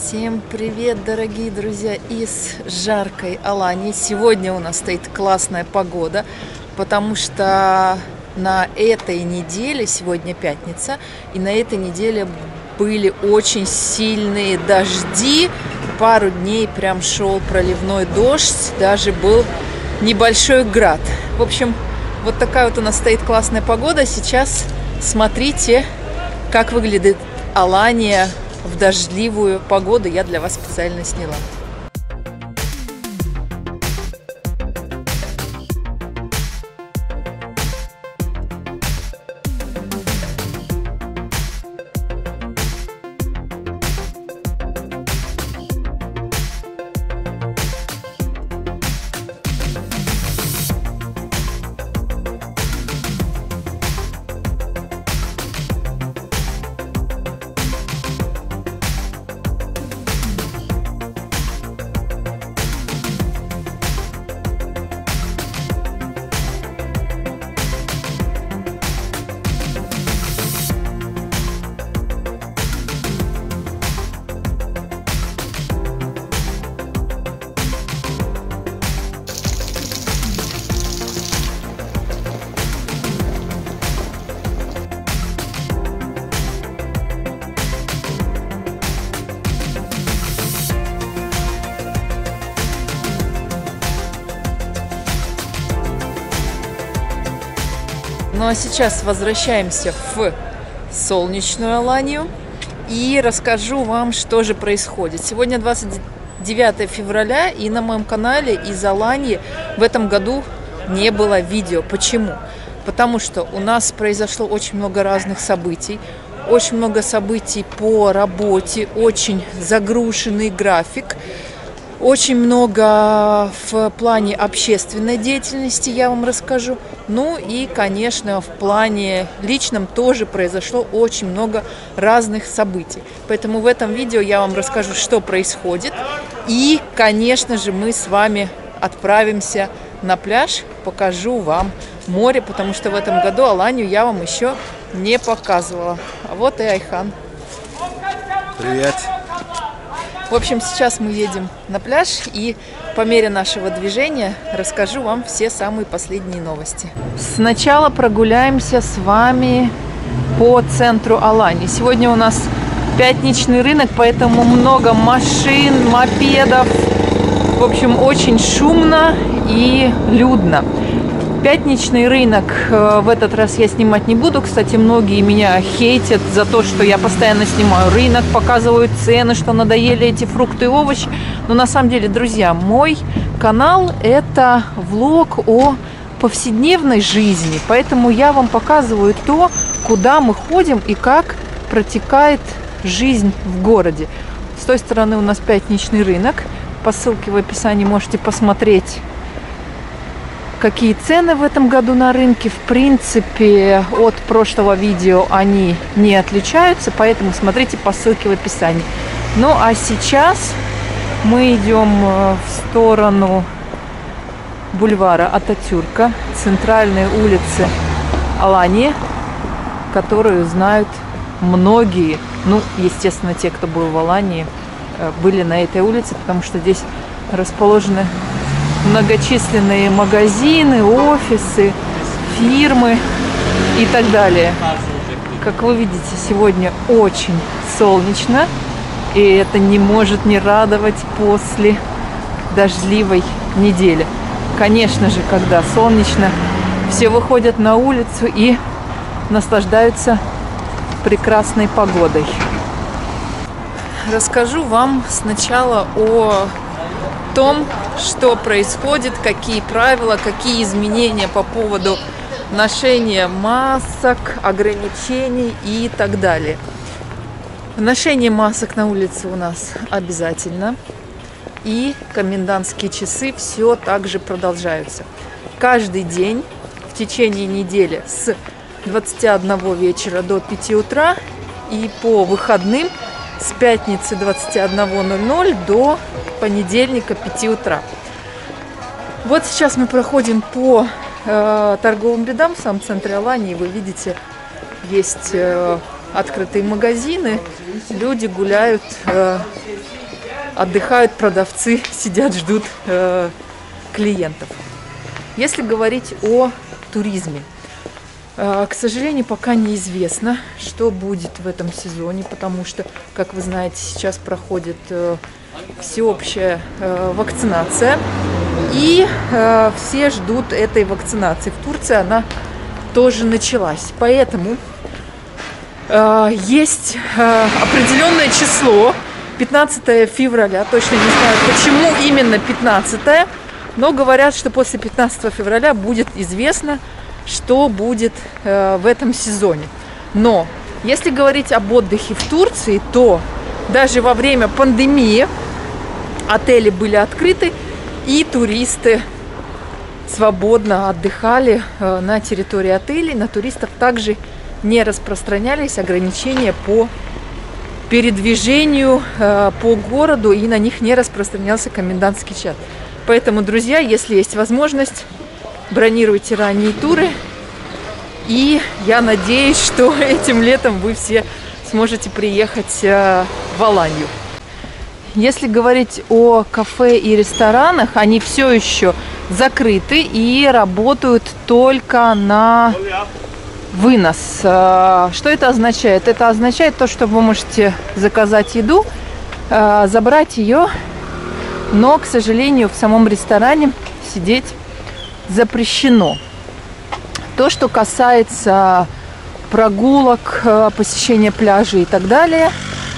Всем привет, дорогие друзья, из жаркой Алании. Сегодня у нас стоит классная погода, потому что на этой неделе, сегодня пятница, и на этой неделе были очень сильные дожди. Пару дней прям шел проливной дождь, даже был небольшой град. В общем, вот такая вот у нас стоит классная погода. Сейчас смотрите, как выглядит Алания в дождливую погоду. Я для вас специально сняла. Ну а сейчас возвращаемся в солнечную Аланию и расскажу вам, что же происходит. Сегодня 29 февраля, и на моем канале из Алании в этом году не было видео. Почему? Потому что у нас произошло очень много разных событий, очень много событий по работе, очень загруженный график. Очень много в плане общественной деятельности я вам расскажу. Ну и, конечно, в плане личном тоже произошло очень много разных событий. Поэтому в этом видео я вам расскажу, что происходит. И, конечно же, мы с вами отправимся на пляж, покажу вам море, потому что в этом году Аланию я вам еще не показывала. А вот и Айхан. Привет! В общем, сейчас мы едем на пляж, и по мере нашего движения расскажу вам все самые последние новости. Сначала прогуляемся с вами по центру Алании. Сегодня у нас пятничный рынок, поэтому много машин, мопедов. В общем, очень шумно и людно. Пятничный рынок в этот раз я снимать не буду. Кстати, многие меня хейтят за то, что я постоянно снимаю рынок, показываю цены, что надоели эти фрукты и овощи. Но на самом деле, друзья, мой канал – это влог о повседневной жизни. Поэтому я вам показываю то, куда мы ходим и как протекает жизнь в городе. С той стороны у нас пятничный рынок. По ссылке в описании можете посмотреть, какие цены в этом году на рынке. В принципе, от прошлого видео они не отличаются, поэтому смотрите по ссылке в описании. Ну а сейчас мы идем в сторону бульвара Ататюрка, центральной улицы Алании, которую знают многие. Ну, естественно, те, кто был в Алании, были на этой улице, потому что здесь расположены многочисленные магазины, офисы, фирмы и так далее. Как вы видите, сегодня очень солнечно, и это не может не радовать после дождливой недели. Конечно же, когда солнечно, все выходят на улицу и наслаждаются прекрасной погодой. Расскажу вам сначала о том, что происходит, какие правила, какие изменения по поводу ношения масок, ограничений и так далее. Ношение масок на улице у нас обязательно. И комендантские часы все так же продолжаются. Каждый день в течение недели с 21 вечера до 5 утра и по выходным с пятницы 21:00 до понедельника 5 утра. Вот сейчас мы проходим по торговым рядам в самом центре Алании. Вы видите, есть открытые магазины, люди гуляют отдыхают продавцы, сидят, ждут клиентов. Если говорить о туризме, к сожалению, пока неизвестно, что будет в этом сезоне, потому что, как вы знаете, сейчас проходит всеобщая вакцинация, и все ждут этой вакцинации. В Турции она тоже началась, поэтому есть определенное число, 15 февраля, точно не знаю, почему именно 15, но говорят, что после 15 февраля будет известно, что будет в этом сезоне. Но если говорить об отдыхе в Турции, то даже во время пандемии отели были открыты, и туристы свободно отдыхали на территории отелей. На туристов также не распространялись ограничения по передвижению по городу, и на них не распространялся комендантский час. Поэтому, друзья, если есть возможность, бронируйте ранние туры. И я надеюсь, что этим летом вы все сможете приехать в Аланью. Если говорить о кафе и ресторанах, они все еще закрыты и работают только на вынос. Что это означает? Это означает то, что вы можете заказать еду, забрать ее, но, к сожалению, в самом ресторане сидеть запрещено. То, что касается прогулок, посещения пляжей и так далее,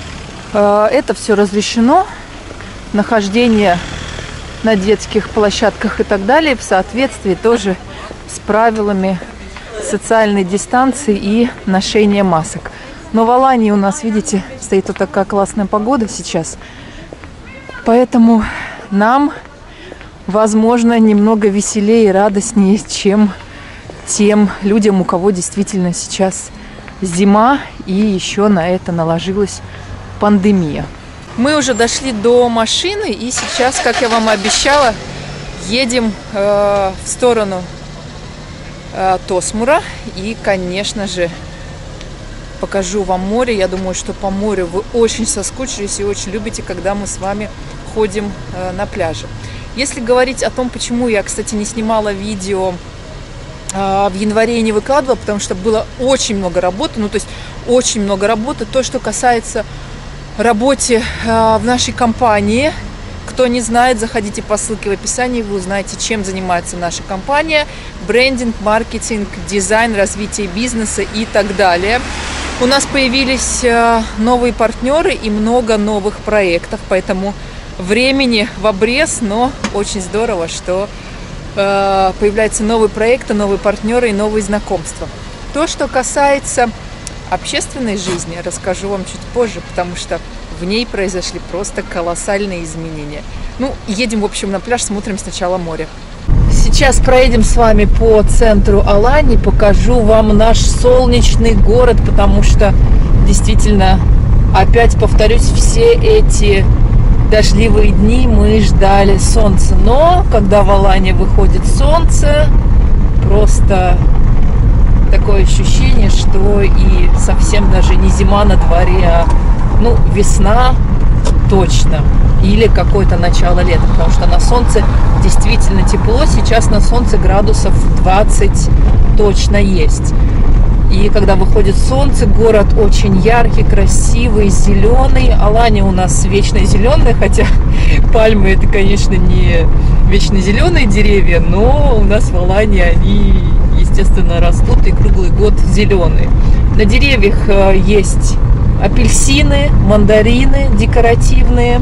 это все разрешено. Нахождение на детских площадках и так далее в соответствии тоже с правилами социальной дистанции и ношения масок. Но в Алании у нас, видите, стоит вот такая классная погода сейчас. Поэтому нам, возможно, немного веселее и радостнее, чем тем людям, у кого действительно сейчас зима и еще на это наложилась пандемия. Мы уже дошли до машины и сейчас, как я вам и обещала, едем в сторону Тосмура. И, конечно же, покажу вам море. Я думаю, что по морю вы очень соскучились и очень любите, когда мы с вами ходим на пляже. Если говорить о том, почему я, кстати, не снимала видео в январе и не выкладывала, потому что было очень много работы, ну, то есть очень много работы. То, что касается работы в нашей компании, кто не знает, заходите по ссылке в описании, вы узнаете, чем занимается наша компания. Брендинг, маркетинг, дизайн, развитие бизнеса и так далее. У нас появились новые партнеры и много новых проектов, поэтому времени в обрез, но очень здорово, что появляются новые проекты, новые партнеры и новые знакомства. То, что касается общественной жизни, расскажу вам чуть позже, потому что в ней произошли просто колоссальные изменения. Ну, едем, в общем, на пляж, смотрим сначала море. Сейчас проедем с вами по центру Аланьи, покажу вам наш солнечный город, потому что действительно, опять повторюсь, все эти дождливые дни мы ждали солнца. Но когда в Аланьи выходит солнце, просто такое ощущение, что и совсем даже не зима на дворе, а весна точно. Или какое-то начало лета, потому что на солнце действительно тепло. Сейчас на солнце градусов 20 точно есть. И когда выходит солнце, город очень яркий, красивый, зеленый. Аланья у нас вечно зеленая, хотя пальмы это, конечно, не вечно зеленые деревья, но у нас в Аланьи они, естественно, растут и круглый год зеленые. На деревьях есть апельсины, мандарины декоративные.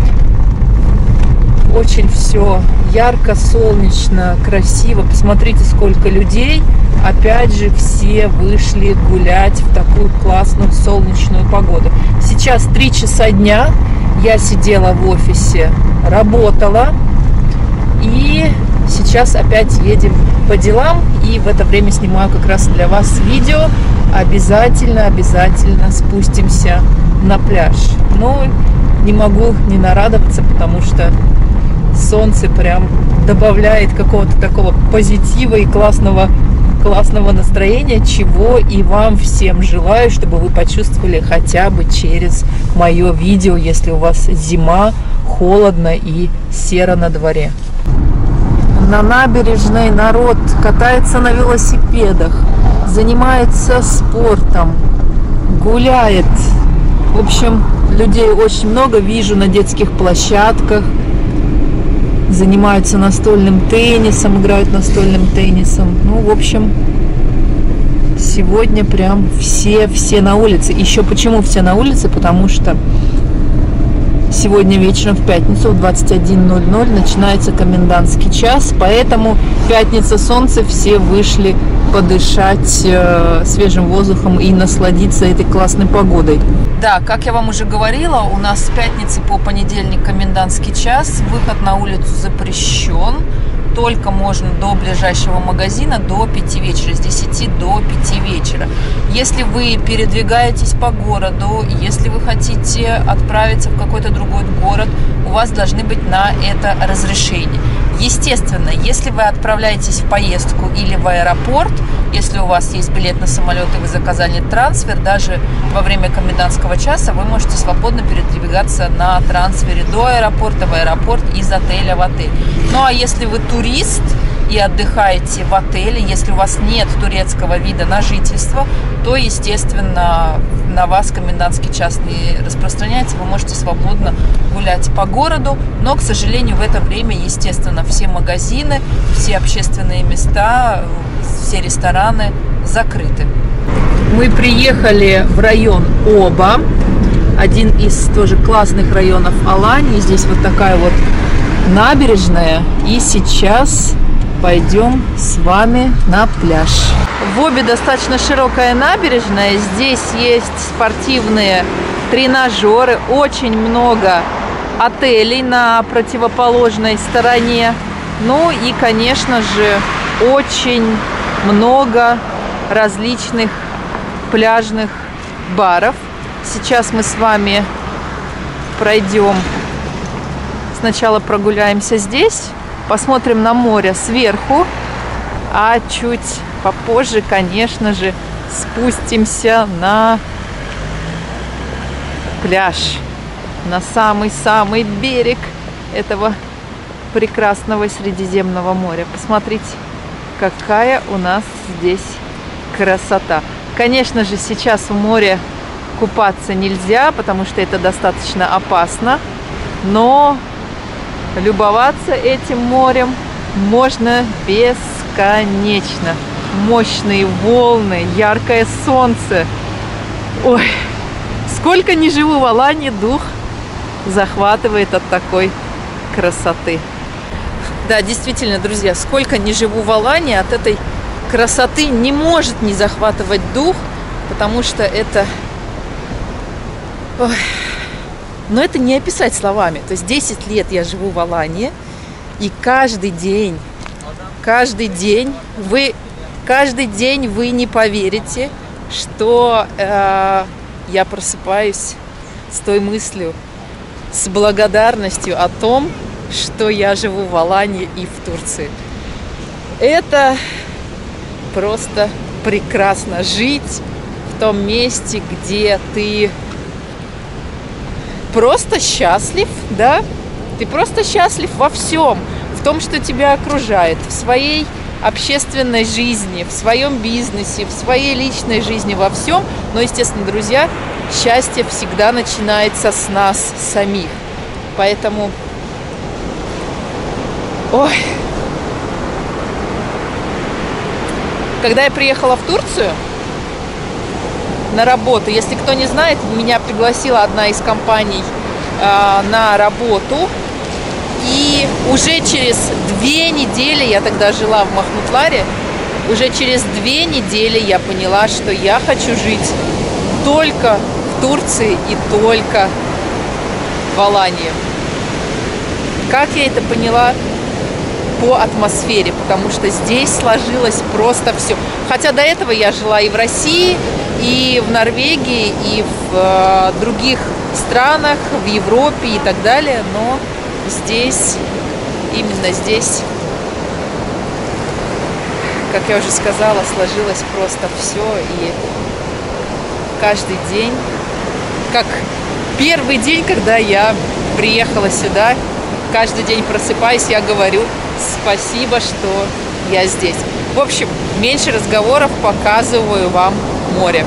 Очень все ярко, солнечно, красиво. Посмотрите, сколько людей. Опять же, все вышли гулять в такую классную солнечную погоду. Сейчас 3 часа дня. Я сидела в офисе, работала. И сейчас опять едем по делам. И в это время снимаю как раз для вас видео. Обязательно спустимся на пляж. Но не могу не нарадоваться, потому что солнце прям добавляет какого-то такого позитива и классного настроения, чего и вам всем желаю, чтобы вы почувствовали хотя бы через мое видео, если у вас зима, холодно и серо на дворе. На набережной народ катается на велосипедах, занимается спортом, гуляет. В общем, людей очень много. Вижу на детских площадках. Занимаются настольным теннисом, играют настольным теннисом. Ну, в общем, сегодня прям все на улице. Еще почему все на улице? Потому что сегодня вечером в пятницу в 21:00 начинается комендантский час, поэтому пятница, солнце, все вышли подышать свежим воздухом и насладиться этой классной погодой. Да, как я вам уже говорила, у нас с пятницы по понедельник комендантский час, выход на улицу запрещен. Только можно до ближайшего магазина до 5 вечера, с 10 до 5 вечера. Если вы передвигаетесь по городу, если вы хотите отправиться в какой-то другой город, у вас должны быть на это разрешение. Естественно, если вы отправляетесь в поездку или в аэропорт, если у вас есть билет на самолет и вы заказали трансфер, даже во время комендантского часа вы можете свободно передвигаться на трансфере до аэропорта, в аэропорт, из отеля в отель. Ну а если вы турист и отдыхаете в отеле, если у вас нет турецкого вида на жительство, то, естественно, на вас комендантский час не распространяется, вы можете свободно гулять по городу, но, к сожалению, в это время, естественно, все магазины, все общественные места, все рестораны закрыты. Мы приехали в район Оба, один из тоже классных районов Алании. Здесь вот такая вот набережная, и сейчас пойдем с вами на пляж. В Обе достаточно широкая набережная, здесь есть спортивные тренажеры, очень много отелей на противоположной стороне, ну и, конечно же, очень много различных пляжных баров. Сейчас мы с вами пройдем, сначала прогуляемся здесь, посмотрим на море сверху, а чуть попозже, конечно же, спустимся на пляж, на самый-самый берег этого прекрасного Средиземного моря. Посмотрите, какая у нас здесь красота. Конечно же, сейчас в море купаться нельзя, потому что это достаточно опасно, но любоваться этим морем можно бесконечно. Мощные волны, яркое солнце. Ой, сколько ни живу в Алании, дух захватывает от такой красоты. Да, действительно, друзья, сколько ни живу в Алании, от этой красоты не может не захватывать дух, потому что это... Ой. Но это не описать словами. То есть 10 лет я живу в Алании, и каждый день вы не поверите, что я просыпаюсь с той мыслью, с благодарностью о том, что я живу в Алании и в Турции. Это просто прекрасно жить в том месте, где ты просто счастлив, да? Ты просто счастлив во всем, в том, что тебя окружает, в своей общественной жизни, в своем бизнесе, в своей личной жизни, во всем. Но, естественно, друзья, счастье всегда начинается с нас самих. Поэтому, ой, когда я приехала в Турцию на работу, если кто не знает, меня пригласила одна из компаний на работу. И уже через 2 недели, я тогда жила в Махмутларе, уже через 2 недели я поняла, что я хочу жить только в Турции и только в Алании. Как я это поняла? По атмосфере, потому что здесь сложилось просто все. Хотя до этого я жила и в России, и в Норвегии, и в других странах, в Европе и так далее, но здесь, именно здесь, как я уже сказала, сложилось просто все, и каждый день, как первый день, когда я приехала сюда, каждый день просыпаюсь, я говорю спасибо, что я здесь. В общем, меньше разговоров, показываю вам море.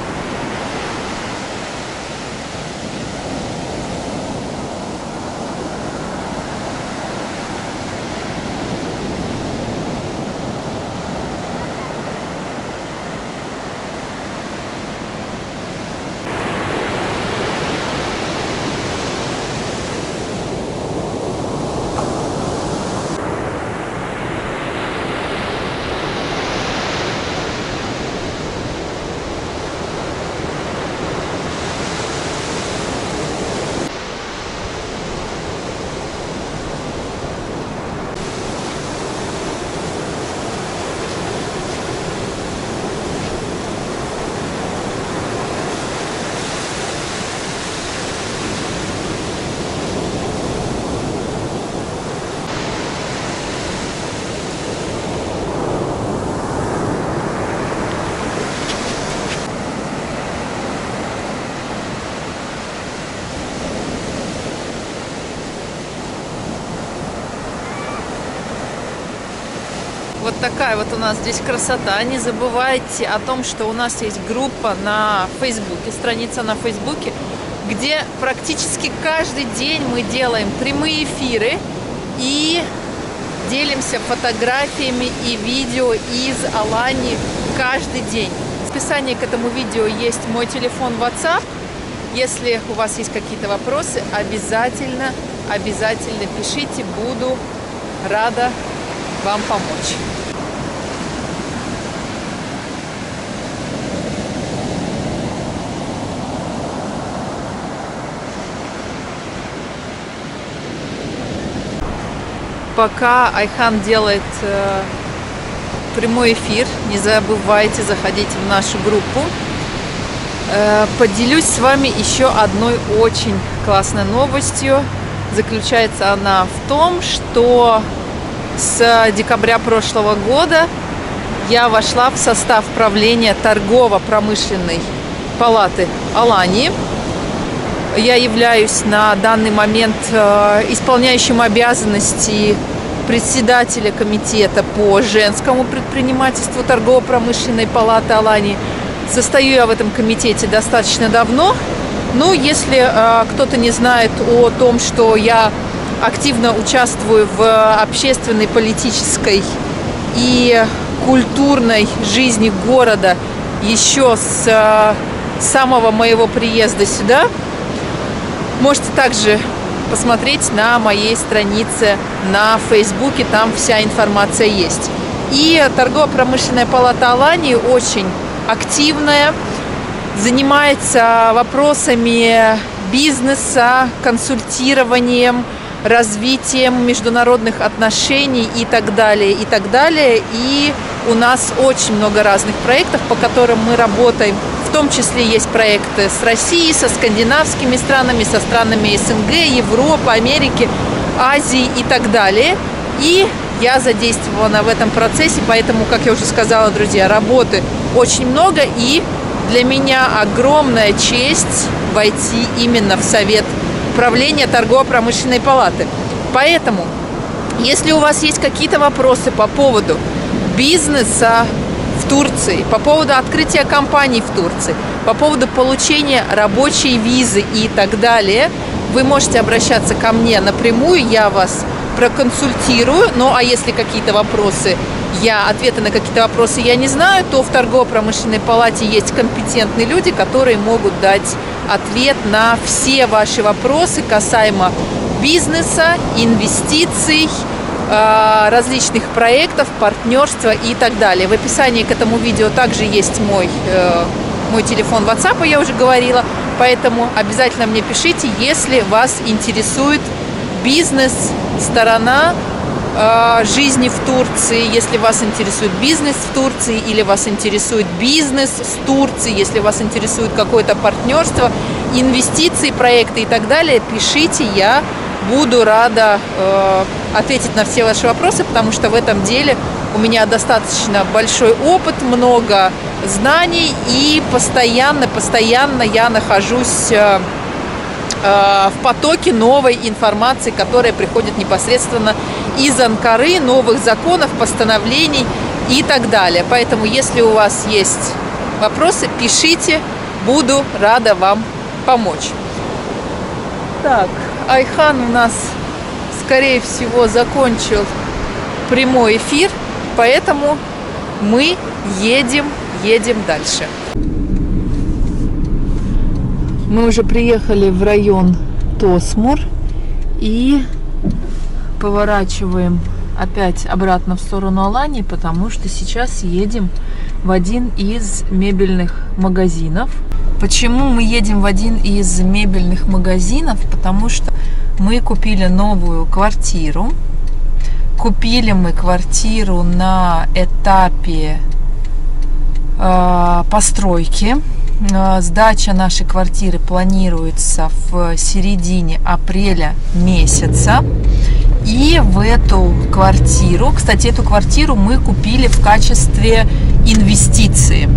Вот такая вот у нас здесь красота. Не забывайте о том, что у нас есть группа на Фейсбуке, страница на Фейсбуке, где практически каждый день мы делаем прямые эфиры и делимся фотографиями и видео из Алании каждый день. В описании к этому видео есть мой телефон WhatsApp. Если у вас есть какие-то вопросы, обязательно пишите, буду рада вам помочь. Пока Айхан делает прямой эфир, не забывайте заходить в нашу группу. Поделюсь с вами еще одной очень классной новостью. Заключается она в том, что с декабря прошлого года я вошла в состав правления торгово-промышленной палаты Алании. Я являюсь на данный момент исполняющим обязанности председателя комитета по женскому предпринимательству торгово-промышленной палаты Алании. Состою я в этом комитете достаточно давно. Но если кто-то не знает о том, что я активно участвую в общественной, политической и культурной жизни города еще с самого моего приезда сюда, можете также посмотреть на моей странице на Фейсбуке, там вся информация есть. И торгово-промышленная палата Алании очень активная, занимается вопросами бизнеса, консультированием, развитием международных отношений и так далее, и так далее. И у нас очень много разных проектов, по которым мы работаем. В том числе есть проекты с Россией, со скандинавскими странами, со странами СНГ, Европы, Америки, Азии и так далее. И я задействована в этом процессе, поэтому, как я уже сказала, друзья, работы очень много. И для меня огромная честь войти именно в совет правления торгово-промышленной палаты. Поэтому, если у вас есть какие-то вопросы по поводу бизнеса в Турции, по поводу открытия компаний в Турции, по поводу получения рабочей визы и так далее, вы можете обращаться ко мне напрямую, я вас проконсультирую. Ну, а если какие-то вопросы, ответы на какие-то вопросы я не знаю, то в торгово-промышленной палате есть компетентные люди, которые могут дать ответ на все ваши вопросы касаемо бизнеса, инвестиций, различных проектов, партнерства и так далее. В описании к этому видео также есть мой телефон WhatsApp, я уже говорила, поэтому обязательно мне пишите, если вас интересует бизнес-сторона жизни в Турции, если вас интересует бизнес в Турции или вас интересует бизнес с Турцией, если вас интересует какое-то партнерство, инвестиции, проекты и так далее, пишите, я буду рада ответить на все ваши вопросы, потому что в этом деле у меня достаточно большой опыт, много знаний и постоянно я нахожусь в потоке новой информации, которая приходит непосредственно из Анкары, новых законов, постановлений и так далее. Поэтому, если у вас есть вопросы, пишите, буду рада вам помочь. Так, Айхан у нас, скорее всего, закончил прямой эфир, поэтому мы едем дальше. Мы уже приехали в район Тосмур и поворачиваем опять обратно в сторону Алании, потому что сейчас едем в один из мебельных магазинов. Почему мы едем в один из мебельных магазинов? Потому что мы купили новую квартиру. Купили мы квартиру на этапе постройки. Сдача нашей квартиры планируется в середине апреля месяца. И в эту квартиру, кстати, эту квартиру мы купили в качестве инвестиции.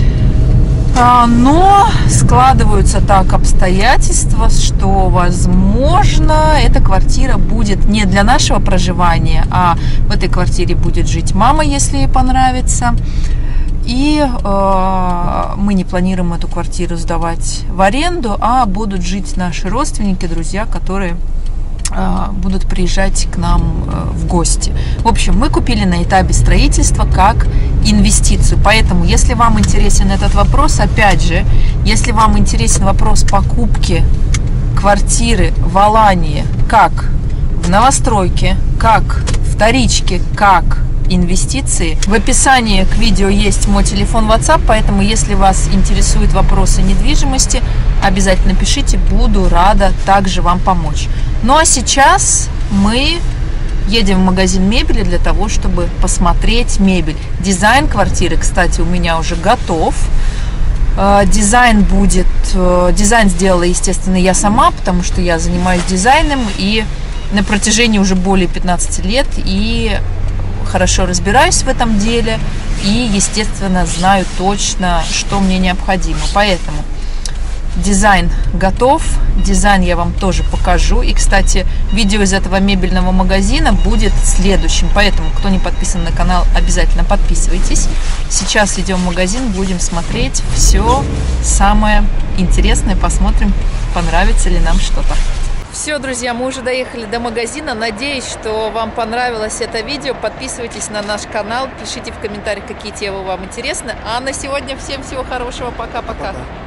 Но складываются так обстоятельства, что, возможно, эта квартира будет не для нашего проживания, а в этой квартире будет жить мама, если ей понравится. И мы не планируем эту квартиру сдавать в аренду, а будут жить наши родственники, друзья, которые будут приезжать к нам в гости. В общем, мы купили на этапе строительства как инвестицию. Поэтому, если вам интересен этот вопрос, опять же, если вам интересен вопрос покупки квартиры в Алании как в новостройке, как вторичке, как инвестиции, в описании к видео есть мой телефон WhatsApp, поэтому, если вас интересуют вопросы недвижимости, обязательно пишите, буду рада также вам помочь. Ну а сейчас мы едем в магазин мебели для того, чтобы посмотреть мебель. Дизайн квартиры, кстати, у меня уже готов. Дизайн сделала, естественно, я сама, потому что я занимаюсь дизайном и на протяжении уже более 15 лет и хорошо разбираюсь в этом деле и, естественно, знаю точно, что мне необходимо. Поэтому дизайн готов, дизайн я вам тоже покажу. И, кстати, видео из этого мебельного магазина будет следующим. Поэтому, кто не подписан на канал, обязательно подписывайтесь. Сейчас идем в магазин, будем смотреть все самое интересное. Посмотрим, понравится ли нам что-то. Все, друзья, мы уже доехали до магазина. Надеюсь, что вам понравилось это видео. Подписывайтесь на наш канал, пишите в комментариях, какие темы вам интересны. А на сегодня всем всего хорошего. Пока-пока.